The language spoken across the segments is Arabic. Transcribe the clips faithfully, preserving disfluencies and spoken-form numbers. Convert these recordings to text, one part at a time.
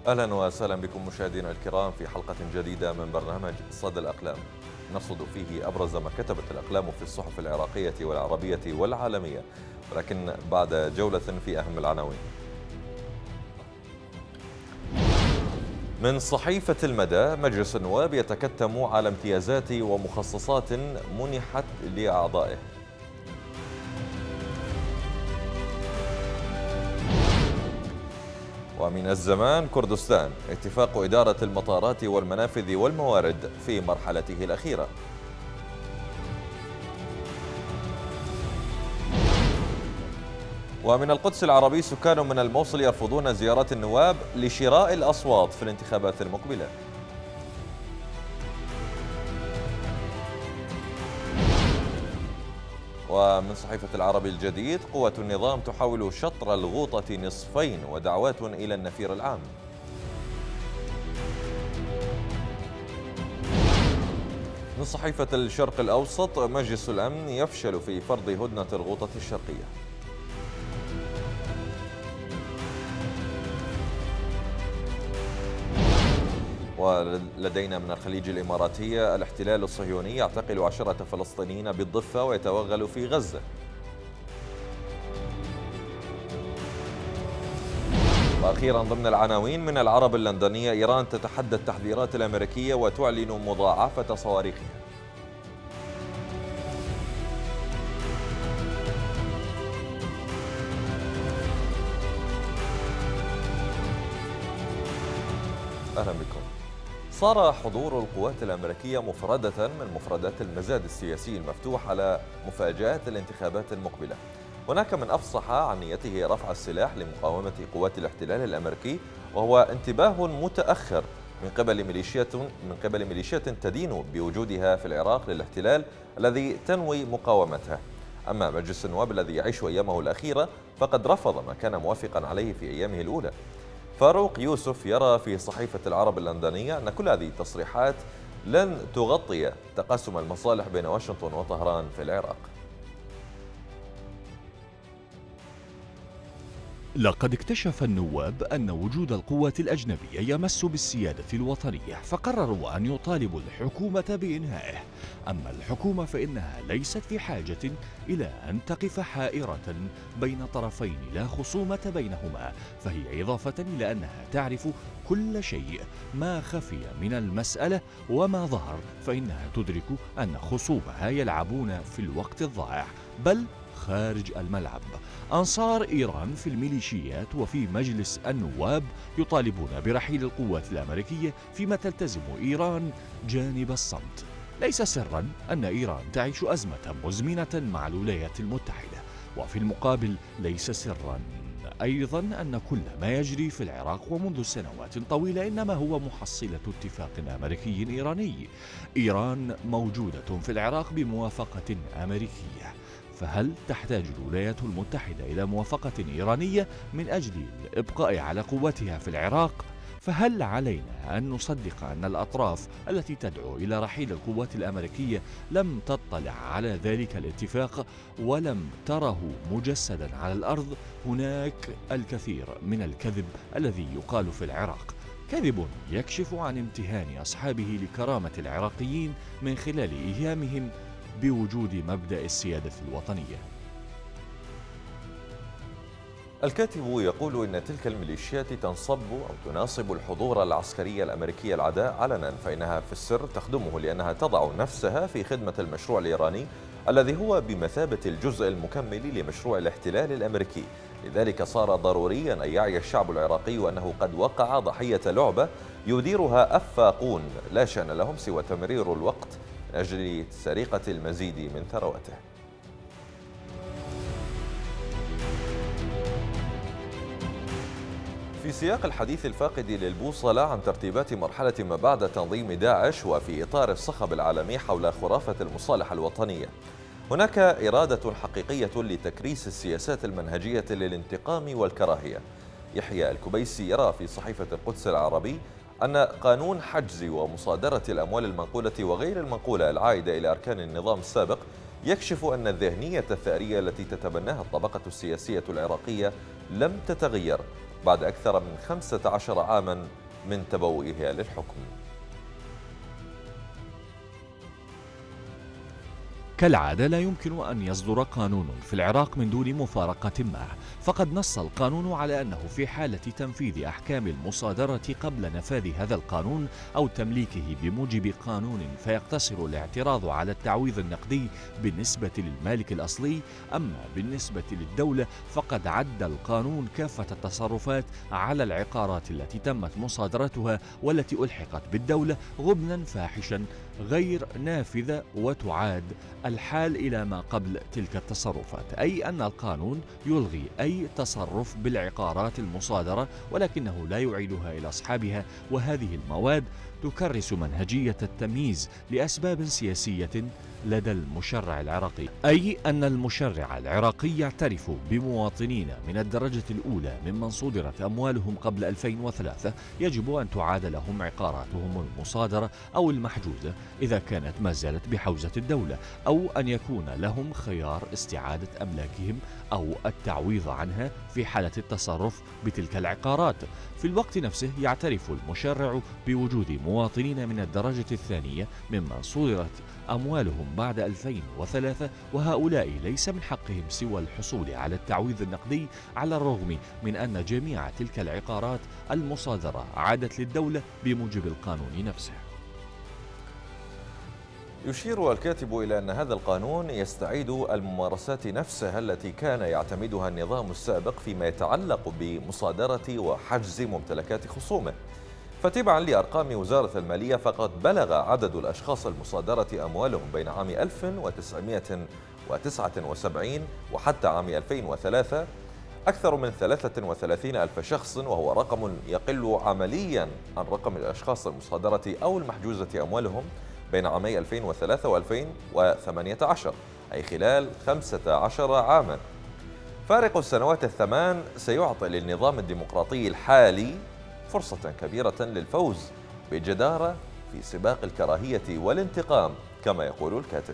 أهلا وسهلا بكم مشاهدينا الكرام في حلقة جديدة من برنامج صدى الأقلام، نرصد فيه أبرز ما كتبت الأقلام في الصحف العراقية والعربية والعالمية، ولكن بعد جولة في أهم العناوين. من صحيفة المدى: مجلس النواب يتكتم على امتيازات ومخصصات منحت لأعضائه. ومن الزمان: كردستان، اتفاق إدارة المطارات والمنافذ والموارد في مرحلته الأخيرة. ومن القدس العربي: سكان من الموصل يرفضون زيارات النواب لشراء الأصوات في الانتخابات المقبلة. ومن صحيفة العربي الجديد: قوة النظام تحاول شطر الغوطة نصفين ودعوات إلى النفير العام. من صحيفة الشرق الأوسط: مجلس الأمن يفشل في فرض هدنة الغوطة الشرقية. ولدينا من الخليج الإماراتية: الاحتلال الصهيوني يعتقل عشرة فلسطينيين بالضفة ويتوغل في غزة. وأخيرا ضمن العناوين من العرب اللندنية: إيران تتحدى التحذيرات الأمريكية وتعلن مضاعفة صواريخها. أهلا بكم. صار حضور القوات الأمريكية مفردة من مفردات المزاد السياسي المفتوح على مفاجآت الانتخابات المقبلة. هناك من أفصح عن نيته رفع السلاح لمقاومة قوات الاحتلال الأمريكي، وهو انتباه متأخر من قبل ميليشيات من قبل ميليشيات تدين بوجودها في العراق للاحتلال الذي تنوي مقاومته. أما مجلس النواب الذي يعيش أيامه الأخيرة فقد رفض ما كان موافقا عليه في أيامه الأولى. فاروق يوسف يرى في صحيفة العرب اللندنية أن كل هذه التصريحات لن تغطي تقاسم المصالح بين واشنطن وطهران في العراق. لقد اكتشف النواب أن وجود القوات الأجنبية يمس بالسيادة الوطنية، فقرروا أن يطالبوا الحكومة بإنهائه. أما الحكومة فإنها ليست في حاجة إلى أن تقف حائرة بين طرفين لا خصومة بينهما، فهي إضافة إلى أنها تعرف كل شيء ما خفي من المسألة وما ظهر، فإنها تدرك أن خصومها يلعبون في الوقت الضائع بل خارج الملعب. أنصار إيران في الميليشيات وفي مجلس النواب يطالبون برحيل القوات الأمريكية، فيما تلتزم إيران جانب الصمت. ليس سرا أن إيران تعيش أزمة مزمنة مع الولايات المتحدة، وفي المقابل ليس سرا أيضا أن كل ما يجري في العراق ومنذ سنوات طويلة إنما هو محصلة اتفاق أمريكي إيراني. إيران موجودة في العراق بموافقة أمريكية، فهل تحتاج الولايات المتحدة إلى موافقة إيرانية من أجل الإبقاء على قوتها في العراق؟ فهل علينا أن نصدق أن الأطراف التي تدعو إلى رحيل القوات الأمريكية لم تطلع على ذلك الاتفاق ولم تره مجسدا على الأرض؟ هناك الكثير من الكذب الذي يقال في العراق، كذب يكشف عن امتهان أصحابه لكرامة العراقيين من خلال إيهامهم بوجود مبدأ السيادة الوطنية. الكاتب يقول إن تلك الميليشيات تنصب أو تناصب الحضور العسكري الأمريكي العداء علنا، فإنها في السر تخدمه لأنها تضع نفسها في خدمة المشروع الإيراني الذي هو بمثابة الجزء المكمل لمشروع الاحتلال الأمريكي. لذلك صار ضروريا أن يعي الشعب العراقي أنه قد وقع ضحية لعبة يديرها أفاقون لا شأن لهم سوى تمرير الوقت من أجل سرقة المزيد من ثروته. في سياق الحديث الفاقد للبوصلة عن ترتيبات مرحلة ما بعد تنظيم داعش، وفي إطار الصخب العالمي حول خرافة المصالحة الوطنية، هناك إرادة حقيقية لتكريس السياسات المنهجية للانتقام والكراهية. يحيى الكبيسي يرى في صحيفة القدس العربي أن قانون حجز ومصادرة الأموال المنقولة وغير المنقولة العائدة إلى أركان النظام السابق يكشف أن الذهنية الثأرية التي تتبناها الطبقة السياسية العراقية لم تتغير، بعد أكثر من خمسة عشر عاما من تبوئها للحكم. كالعادة لا يمكن أن يصدر قانون في العراق من دون مفارقة ما، فقد نص القانون على أنه في حالة تنفيذ أحكام المصادرة قبل نفاذ هذا القانون أو تمليكه بموجب قانون فيقتصر الاعتراض على التعويض النقدي بالنسبة للمالك الأصلي. أما بالنسبة للدولة فقد عد القانون كافة التصرفات على العقارات التي تمت مصادرتها والتي ألحقت بالدولة غبنا فاحشا غير نافذة، وتعاد الحال إلى ما قبل تلك التصرفات، أي أن القانون يلغي أي تصرف بالعقارات المصادرة ولكنه لا يعيدها إلى أصحابها، وهذه المواد تكرس منهجية التمييز لأسباب سياسية لدى المشرع العراقي، أي أن المشرع العراقي يعترف بمواطنين من الدرجة الأولى ممن صدرت أموالهم قبل ألفين وثلاثة يجب أن تعاد لهم عقاراتهم المصادرة أو المحجوزة إذا كانت ما زالت بحوزة الدولة، أو أن يكون لهم خيار استعادة أملاكهم أو التعويض عنها في حالة التصرف بتلك العقارات. في الوقت نفسه يعترف المشرع بوجود مواطنين من الدرجة الثانية ممن صدرت أموالهم بعد ألفين وثلاثة وهؤلاء ليس من حقهم سوى الحصول على التعويض النقدي، على الرغم من أن جميع تلك العقارات المصادرة عادت للدولة بموجب القانون نفسه. يشير الكاتب إلى أن هذا القانون يستعيد الممارسات نفسها التي كان يعتمدها النظام السابق فيما يتعلق بمصادرة وحجز ممتلكات خصومه. فتبعا لأرقام وزارة المالية فقد بلغ عدد الأشخاص المصادرة أموالهم بين عام ألف وتسعمائة وتسعة وسبعين وحتى عام ألفين وثلاثة أكثر من ثلاثة وثلاثين ألف شخص، وهو رقم يقل عمليا عن رقم الأشخاص المصادرة أو المحجوزة أموالهم بين عامي ألفين وثلاثة وألفين وثمانية عشر، أي خلال خمسة عشر عاما. فارق السنوات الثمان سيعطي للنظام الديمقراطي الحالي فرصة كبيرة للفوز بجدارة في سباق الكراهية والانتقام كما يقول الكاتب.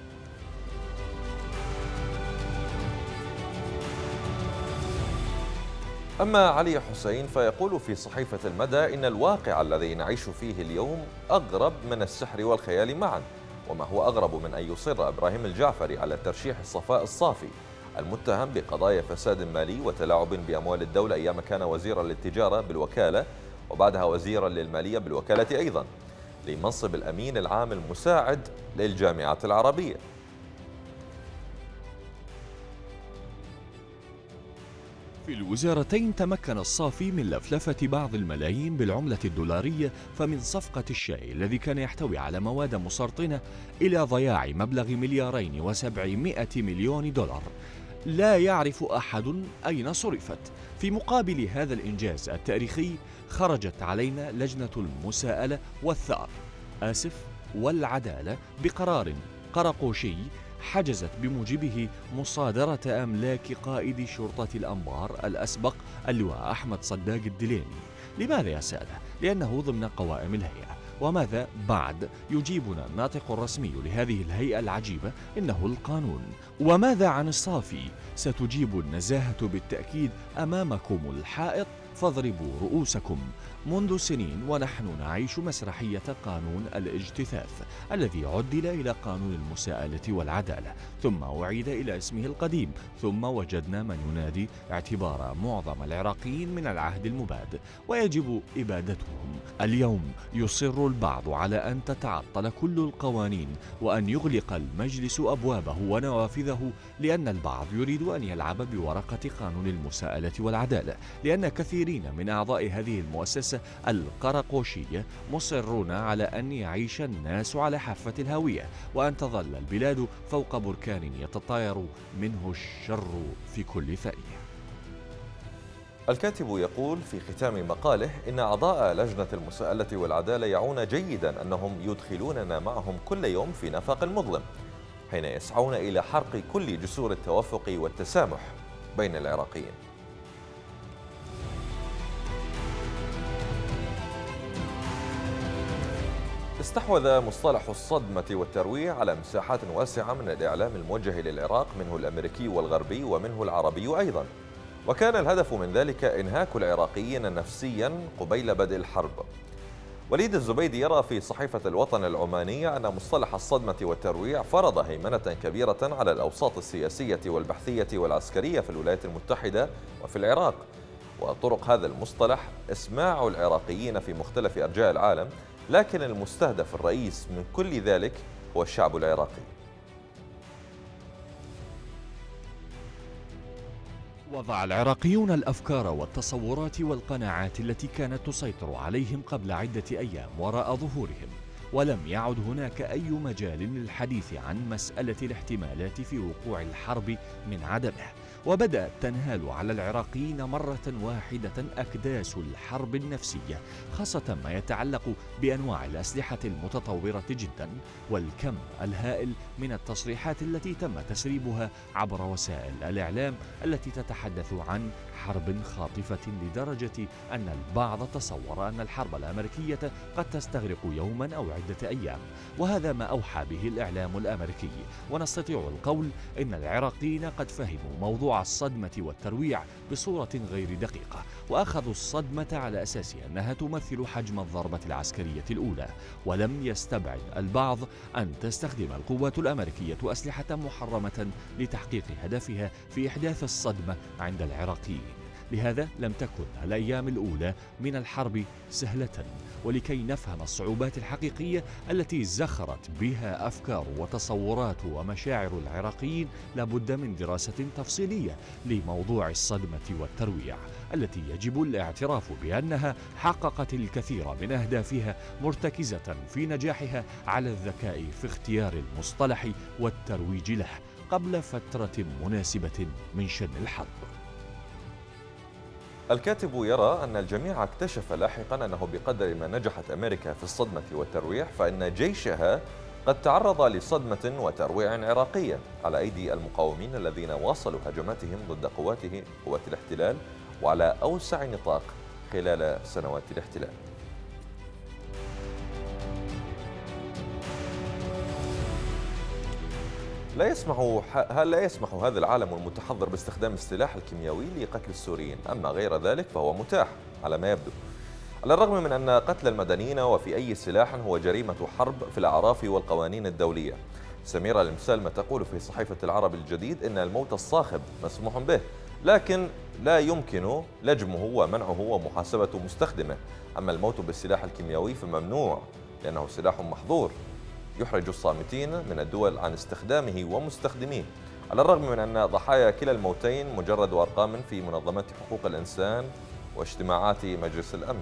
أما علي حسين فيقول في صحيفة المدى إن الواقع الذي نعيش فيه اليوم أغرب من السحر والخيال معا، وما هو أغرب من أن يصر إبراهيم الجعفري على ترشيح الصفاء الصافي المتهم بقضايا فساد مالي وتلاعب بأموال الدولة أيام كان وزيرا للتجارة بالوكالة وبعدها وزيرا للمالية بالوكالة أيضا، لمنصب الأمين العام المساعد للجامعة العربية. في الوزارتين تمكن الصافي من لفلفة بعض الملايين بالعملة الدولارية، فمن صفقة الشاي الذي كان يحتوي على مواد مسرطنة إلى ضياع مبلغ مليارين وسبعمائة مليون دولار لا يعرف أحد أين صرفت. في مقابل هذا الإنجاز التاريخي خرجت علينا لجنة المساءلة والثأر آسف والعدالة بقرار قرقوشي حجزت بموجبه مصادرة أملاك قائد شرطة الأنبار الأسبق اللواء أحمد صداق الدليمي. لماذا يا سادة؟ لأنه ضمن قوائم الهيئة. وماذا بعد؟ يجيبنا الناطق الرسمي لهذه الهيئة العجيبة إنه القانون. وماذا عن الصافي؟ ستجيب النزاهة بالتأكيد أمامكم الحائط فاضربوا رؤوسكم. منذ سنين ونحن نعيش مسرحية قانون الاجتثاث الذي عدل إلى قانون المساءلة والعدالة، ثم أعيد إلى اسمه القديم، ثم وجدنا من ينادي اعتبار معظم العراقيين من العهد المباد ويجب إبادتهم. اليوم يصر البعض على أن تتعطل كل القوانين وأن يغلق المجلس أبوابه ونوافذه، لأن البعض يريد أن يلعب بورقة قانون المساءلة والعدالة، لأن كثيرين من أعضاء هذه المؤسسة القرقوشية مصرون على أن يعيش الناس على حافة الهاوية وأن تظل البلاد فوق بركان يتطاير منه الشر في كل ثانية. الكاتب يقول في ختام مقاله إن أعضاء لجنة المساءلة والعدالة يعون جيدا أنهم يدخلوننا معهم كل يوم في نفق مظلم حين يسعون إلى حرق كل جسور التوافق والتسامح بين العراقيين. استحوذ مصطلح الصدمة والترويع على مساحات واسعة من الإعلام الموجه للعراق، منه الأمريكي والغربي ومنه العربي أيضا، وكان الهدف من ذلك إنهاك العراقيين نفسيا قبيل بدء الحرب. وليد الزبيدي يرى في صحيفة الوطن العمانية أن مصطلح الصدمة والترويع فرض هيمنة كبيرة على الأوساط السياسية والبحثية والعسكرية في الولايات المتحدة وفي العراق، وطرق هذا المصطلح إسماع العراقيين في مختلف أرجاء العالم، لكن المستهدف الرئيس من كل ذلك هو الشعب العراقي. وضع العراقيون الأفكار والتصورات والقناعات التي كانت تسيطر عليهم قبل عدة أيام وراء ظهورهم، ولم يعد هناك أي مجال للحديث عن مسألة الاحتمالات في وقوع الحرب من عدمه. وبدأت تنهال على العراقيين مرة واحدة أكداس الحرب النفسية، خاصة ما يتعلق بأنواع الأسلحة المتطورة جدا والكم الهائل من التصريحات التي تم تسريبها عبر وسائل الإعلام التي تتحدث عن حرب خاطفة، لدرجة أن البعض تصور أن الحرب الأمريكية قد تستغرق يوما أو عدة أيام، وهذا ما أوحى به الإعلام الأمريكي. ونستطيع القول إن العراقيين قد فهموا موضوع الصدمة والترويع بصورة غير دقيقة، وأخذوا الصدمة على أساس أنها تمثل حجم الضربة العسكرية الأولى، ولم يستبعد البعض أن تستخدم القوات الأمريكية أسلحة محرمة لتحقيق هدفها في إحداث الصدمة عند العراقيين. لهذا لم تكن الأيام الأولى من الحرب سهلة، ولكي نفهم الصعوبات الحقيقية التي زخرت بها أفكار وتصورات ومشاعر العراقيين لابد من دراسة تفصيلية لموضوع الصدمة والترويع، التي يجب الاعتراف بأنها حققت الكثير من أهدافها، مرتكزة في نجاحها على الذكاء في اختيار المصطلح والترويج له قبل فترة مناسبة من شن الحرب. الكاتب يرى أن الجميع اكتشف لاحقا أنه بقدر ما نجحت أمريكا في الصدمة والترويع، فإن جيشها قد تعرض لصدمة وترويع عراقية على أيدي المقاومين الذين واصلوا هجماتهم ضد قواته قوات الاحتلال وعلى أوسع نطاق خلال سنوات الاحتلال. لا يسمح هل لا يسمح هذا العالم المتحضر باستخدام السلاح الكيميائي لقتل السوريين، أما غير ذلك فهو متاح على ما يبدو. على الرغم من أن قتل المدنيين وفي أي سلاح هو جريمة حرب في الأعراف والقوانين الدولية. سميرة المسالمة تقول في صحيفة العرب الجديد إن الموت الصاخب مسموح به، لكن لا يمكن لجمه ومنعه ومحاسبة مستخدمه. أما الموت بالسلاح الكيميائي فممنوع لأنه سلاح محظور يحرج الصامتين من الدول عن استخدامه ومستخدميه، على الرغم من أن ضحايا كلا الموتين مجرد أرقام في منظمات حقوق الإنسان واجتماعات مجلس الأمن.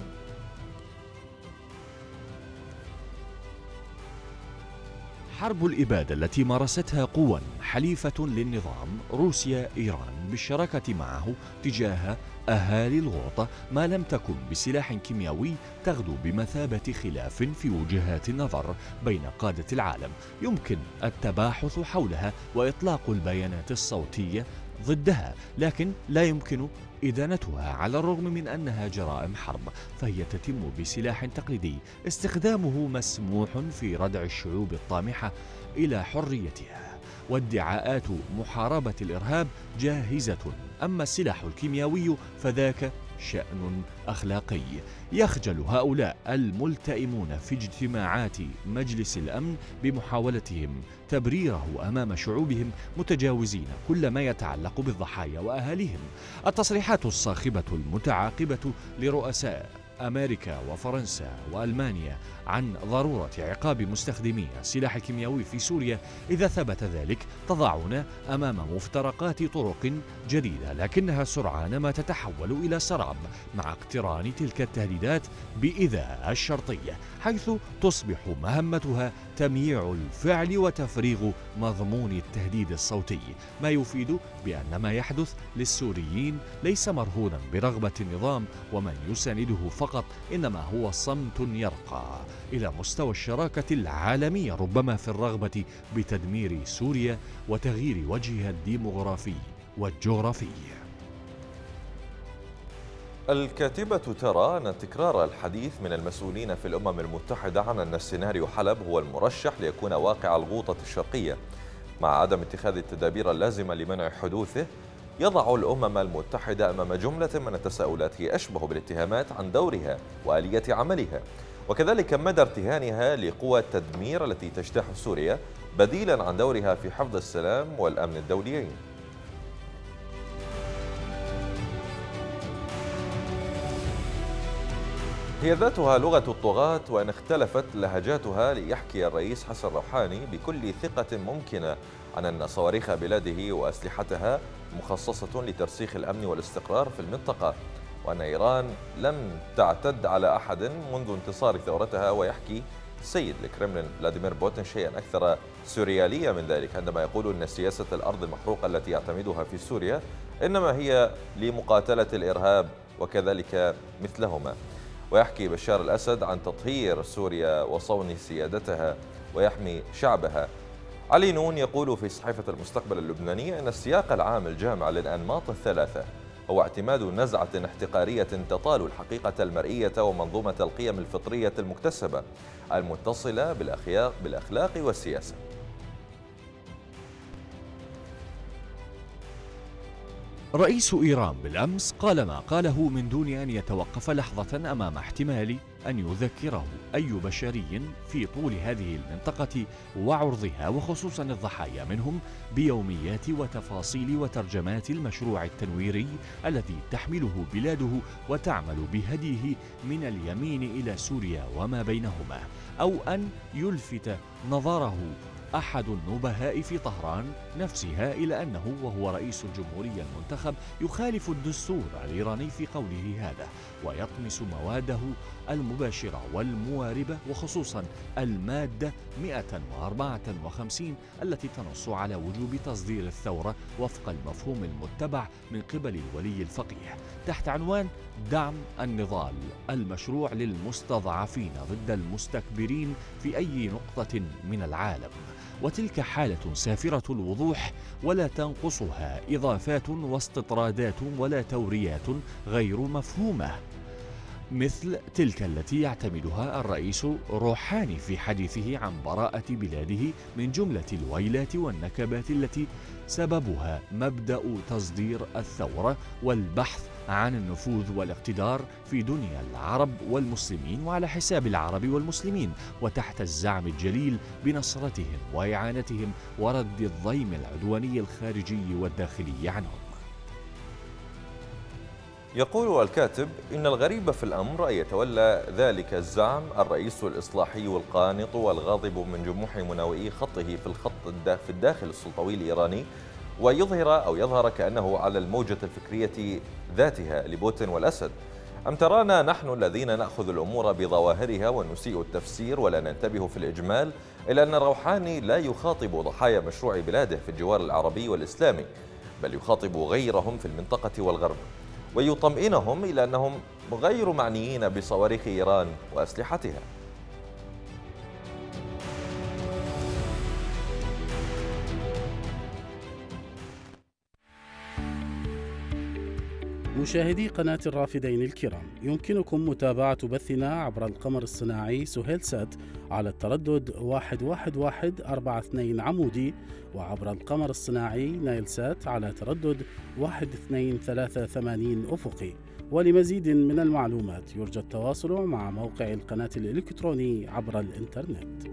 حرب الإبادة التي مارستها قوى حليفة للنظام روسيا إيران بالشراكة معه تجاه أهالي الغوطة ما لم تكن بسلاح كيميائي تغدو بمثابة خلاف في وجهات النظر بين قادة العالم، يمكن التباحث حولها وإطلاق البيانات الصوتية ضدها، لكن لا يمكن إدانتها على الرغم من أنها جرائم حرب، فهي تتم بسلاح تقليدي استخدامه مسموح في ردع الشعوب الطامحة إلى حريتها، وادعاءات محاربة الإرهاب جاهزة. أما السلاح الكيميائي فذاك شأن أخلاقي. يخجل هؤلاء الملتئمون في اجتماعات مجلس الأمن بمحاولتهم تبريره أمام شعوبهم، متجاوزين كل ما يتعلق بالضحايا وأهاليهم. التصريحات الصاخبة المتعاقبة لرؤساء أمريكا وفرنسا وألمانيا عن ضرورة عقاب مستخدمي السلاح الكيميائي في سوريا إذا ثبت ذلك تضعنا أمام مفترقات طرق جديدة، لكنها سرعان ما تتحول إلى سراب مع اقتران تلك التهديدات بإذاءة الشرطية، حيث تصبح مهمتها تمييع الفعل وتفريغ مضمون التهديد الصوتي، ما يفيد بأن ما يحدث للسوريين ليس مرهونا برغبة النظام ومن يسانده فقط، إنما هو صمت يرقى إلى مستوى الشراكة العالمية، ربما في الرغبة بتدمير سوريا وتغيير وجهها الديمغرافي والجغرافي. الكاتبة ترى أن تكرار الحديث من المسؤولين في الأمم المتحدة عن أن سيناريو حلب هو المرشح ليكون واقع الغوطة الشرقية، مع عدم اتخاذ التدابير اللازمة لمنع حدوثه، يضع الأمم المتحدة أمام جملة من التساؤلات هي أشبه بالاتهامات عن دورها وآلية عملها، وكذلك مدى ارتهانها لقوى التدمير التي تجتاح سوريا بديلا عن دورها في حفظ السلام والأمن الدوليين. هي ذاتها لغة الطغاة، وإن اختلفت لهجاتها، ليحكي الرئيس حسن روحاني بكل ثقة ممكنة عن أن صواريخ بلاده وأسلحتها مخصصة لترسيخ الأمن والاستقرار في المنطقة، وأن إيران لم تعتد على أحد منذ انتصار ثورتها. ويحكي سيد الكرملين فلاديمير بوتين شيئا أكثر سوريالية من ذلك عندما يقول أن سياسة الأرض المحروقة التي يعتمدها في سوريا إنما هي لمقاتلة الإرهاب وكذلك مثلهما. ويحكي بشار الأسد عن تطهير سوريا وصون سيادتها ويحمي شعبها. علي نون يقول في صحيفة المستقبل اللبنانية أن السياق العام الجامع للأنماط الثلاثة هو اعتماد نزعة احتقارية تطال الحقيقة المرئية ومنظومة القيم الفطرية المكتسبة المتصلة بالأخلاق والسياسة. رئيس إيران بالأمس قال ما قاله من دون أن يتوقف لحظة أمام احتمال أن يذكره أي بشري في طول هذه المنطقة وعرضها، وخصوصا الضحايا منهم، بيوميات وتفاصيل وترجمات المشروع التنويري الذي تحمله بلاده وتعمل بهديه من اليمين إلى سوريا وما بينهما، أو أن يلفت نظره أحد النبهاء في طهران نفسها إلى أنه وهو رئيس الجمهورية المنتخب يخالف الدستور الإيراني في قوله هذا، ويطمس مواده المباشرة والمواربة، وخصوصا المادة مئة وأربعة وخمسين التي تنص على وجوب تصدير الثورة وفق المفهوم المتبع من قبل الولي الفقيه تحت عنوان دعم النضال المشروع للمستضعفين ضد المستكبرين في أي نقطة من العالم. وتلك حالة سافرة الوضوح ولا تنقصها إضافات واستطرادات ولا توريات غير مفهومة، مثل تلك التي يعتمدها الرئيس روحاني في حديثه عن براءة بلاده من جملة الويلات والنكبات التي سببها مبدأ تصدير الثورة والبحث عن النفوذ والاقتدار في دنيا العرب والمسلمين وعلى حساب العرب والمسلمين، وتحت الزعم الجليل بنصرتهم وإعانتهم ورد الضيم العدواني الخارجي والداخلي عنهم. يقول الكاتب إن الغريب في الأمر أن يتولى ذلك الزعم الرئيس الإصلاحي القانط والغاضب من جموح مناوئي خطه في الخط في الداخل السلطوي الإيراني، ويظهر أو يظهر كأنه على الموجة الفكرية ذاتها لبوتين والأسد. أم ترانا نحن الذين نأخذ الأمور بظواهرها ونسيء التفسير ولا ننتبه في الإجمال إلى أن روحاني لا يخاطب ضحايا مشروع بلاده في الجوار العربي والإسلامي، بل يخاطب غيرهم في المنطقة والغرب ويطمئنهم إلى أنهم غير معنيين بصواريخ إيران وأسلحتها. مشاهدي قناة الرافدين الكرام، يمكنكم متابعة بثنا عبر القمر الصناعي سهيل سات على التردد واحد واحد واحد أربعة اثنين عمودي، وعبر القمر الصناعي نايل سات على تردد واحد اثنين ثلاثة ثمانين أفقي. ولمزيد من المعلومات يرجى التواصل مع موقع القناة الإلكتروني عبر الإنترنت.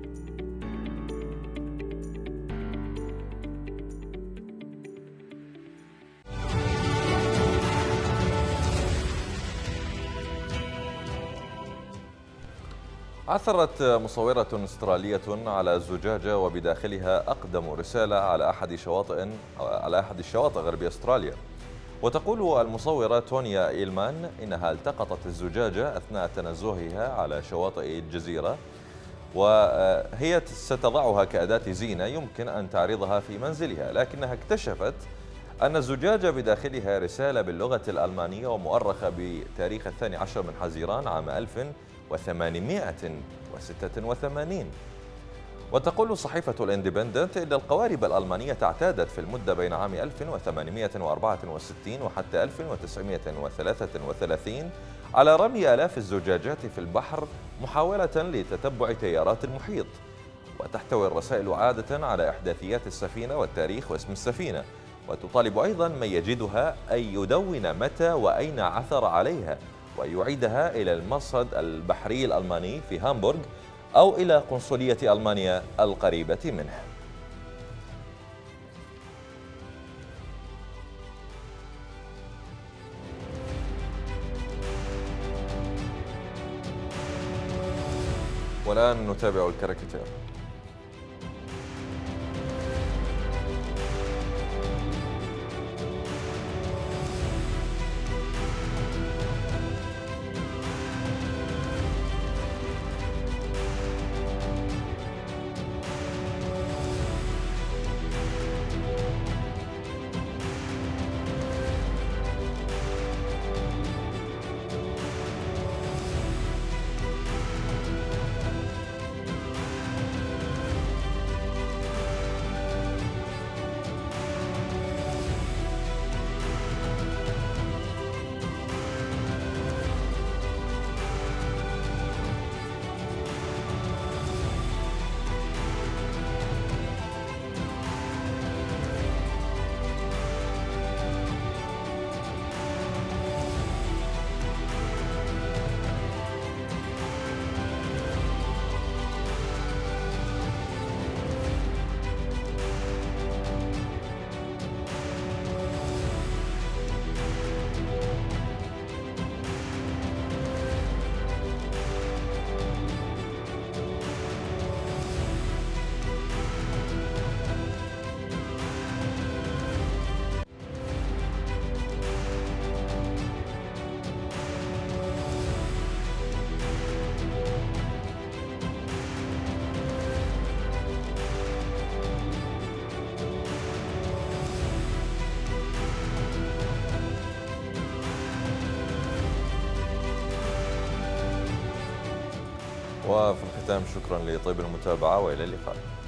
عثرت مصورة استرالية على زجاجة وبداخلها أقدم رسالة على أحد شواطئ على أحد الشواطئ غربي أستراليا. وتقول المصورة تونيا إيلمان إنها التقطت الزجاجة أثناء تنزهها على شواطئ الجزيرة، وهي ستضعها كأداة زينة يمكن أن تعرضها في منزلها، لكنها اكتشفت أن الزجاجة بداخلها رسالة باللغة الألمانية ومؤرخة بتاريخ الثاني عشر من حزيران عام ألف وثمانمئة وستة وثمانين. وتقول صحيفة الاندبندنت إن القوارب الألمانية اعتادت في المدة بين عام ألف وثمانمئة وأربعة وستين وحتى ألف وتسعمئة وثلاثة وثلاثين على رمي آلاف الزجاجات في البحر محاولة لتتبع تيارات المحيط. وتحتوي الرسائل عادة على إحداثيات السفينة والتاريخ واسم السفينة، وتطالب أيضا من يجدها أن يدون متى وأين عثر عليها ويعيدها إلى المرصد البحري الألماني في هامبورغ أو إلى قنصلية ألمانيا القريبة منه. والآن نتابع الكاريكاتير. وفي الختام شكرا لطيب المتابعة وإلى اللقاء.